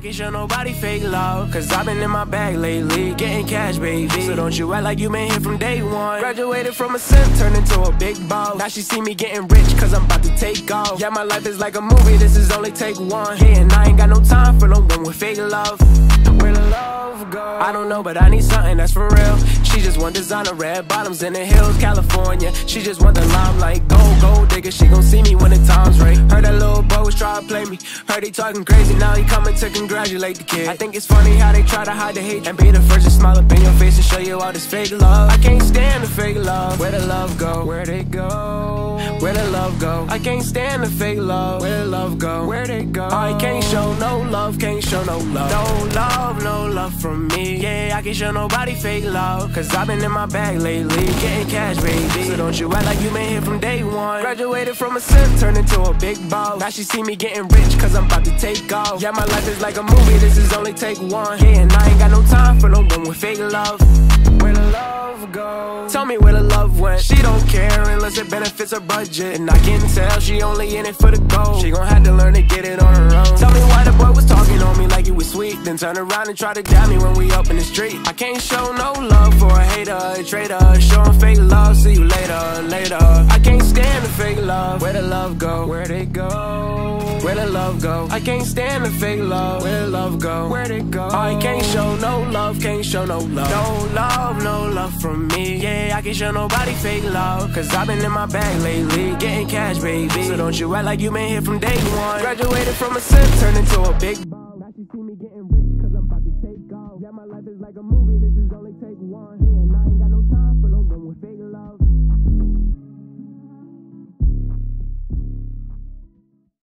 can't show nobody fake love, cause I've been in my bag lately, getting cash, baby. So don't you act like you been here from day one. Graduated from a simp, turned into a big boss. Now she see me getting rich, cause I'm about to take off. Yeah, my life is like a movie, this is only take one. Yeah, and I ain't got no time for no one with fake love. Where the love go? I don't know, but I need something that's for real. She just want designer, red bottoms in the hills, California. She just want the limelight, gold digger. She gon' see me when the time's right. Heard that little boy was try to play me. Heard he talking crazy, now he coming to congratulate the kid. I think it's funny how they try to hide the hate and be the first to smile up in your face and show you all this fake love. I can't stand the fake love. Where the love go? Where'd it go? Where the love go? I can't stand the fake love. Where the love go? Where'd it go? I can't show no love, can't show no love. No love from me. Yeah, I can't show nobody fake love, cause I've been in my bag lately, getting cash, baby. So don't you act like you been here from day one. Graduated from a simp, turned into a big boss. Now she see me getting rich, cause I'm about to take off. Yeah, my life is like a movie, this is only take one. Yeah, and I ain't got no time for no one with fake love. Where the love go? Tell me where the love went. She don't care unless it benefits her budget, and I can tell she only in it for the gold. She gon' have to learn to get it on her own. Tell me why the boy was talking on me like he was sweet, then turn around and try to dab me when we up in the street. I can't show no love for a hater, a traitor. Showing fake love, see you later, later. I can't stand the fake love. Where the love go? Where'd it go? Where the love go? I can't stand the fake love. Where the love go? Where'd it go? I can't show no love, can't show no love. No love from me. Yeah, I can't show nobody fake love, cause I've been in my bag lately, getting cash, baby. So don't you act like you been here from day one. Graduated from a simp, turned into a big boss. Now she see me getting rich, cause I'm about to take off. Yeah, my life is like a movie, this is only take one.